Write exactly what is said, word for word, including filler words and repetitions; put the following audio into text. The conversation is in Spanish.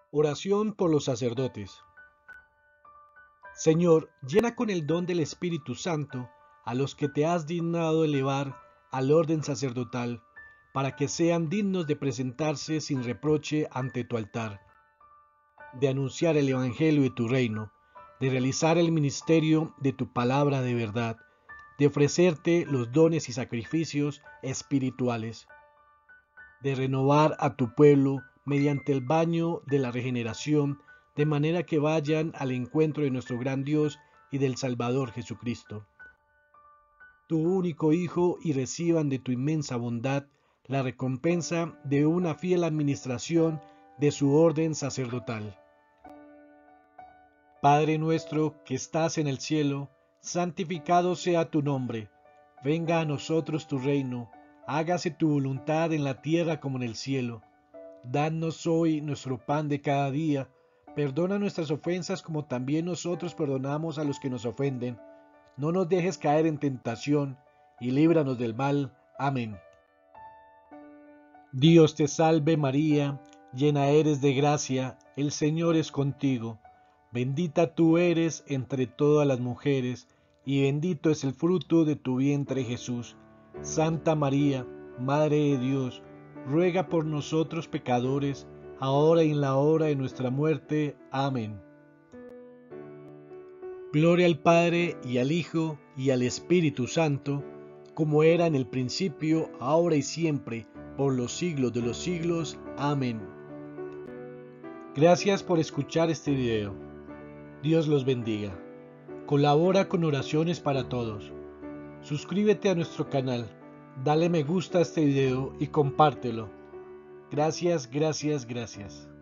Oración por los sacerdotes. Señor, llena con el don del Espíritu Santo a los que te has dignado elevar al orden sacerdotal, para que sean dignos de presentarse sin reproche ante tu altar, de anunciar el Evangelio de tu reino, de realizar el ministerio de tu palabra de verdad, de ofrecerte los dones y sacrificios espirituales, de renovar a tu pueblo mediante el baño de la regeneración, de manera que vayan al encuentro de nuestro gran Dios y del Salvador Jesucristo, tu único Hijo, y reciban de tu inmensa bondad la recompensa de una fiel administración de su orden sacerdotal. Padre nuestro que estás en el cielo, santificado sea tu nombre. Venga a nosotros tu reino, hágase tu voluntad en la tierra como en el cielo. Danos hoy nuestro pan de cada día, perdona nuestras ofensas como también nosotros perdonamos a los que nos ofenden. No nos dejes caer en tentación, y líbranos del mal. Amén. Dios te salve María, llena eres de gracia, el Señor es contigo. Bendita tú eres entre todas las mujeres, y bendito es el fruto de tu vientre Jesús. Santa María, Madre de Dios, ruega por nosotros pecadores, ahora y en la hora de nuestra muerte. Amén. Gloria al Padre, y al Hijo, y al Espíritu Santo, como era en el principio, ahora y siempre, por los siglos de los siglos. Amén. Gracias por escuchar este video. Dios los bendiga. Colabora con oraciones para todos. Suscríbete a nuestro canal, dale me gusta a este video y compártelo. Gracias, gracias, gracias.